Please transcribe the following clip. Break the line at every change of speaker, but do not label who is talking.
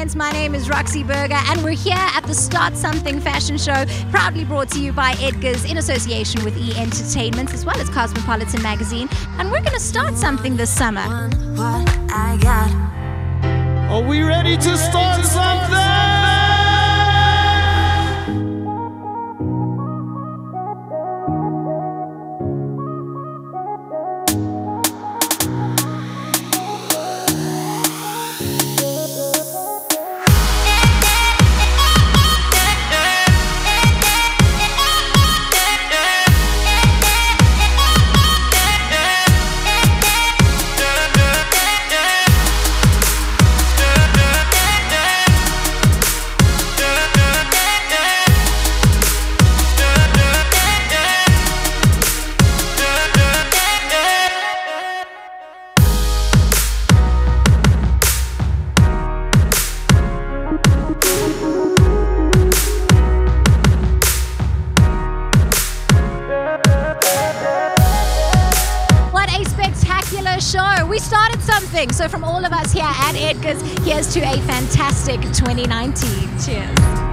Events. My name is Roxy Berger, and we're here at the Start Something Fashion Show, proudly brought to you by Edgars in association with E! Entertainment as well as Cosmopolitan Magazine. And we're going to start something this summer.
Are we ready to start something?
Show. We started something. So from all of us here at Edgars, here's to a fantastic 2019. Cheers.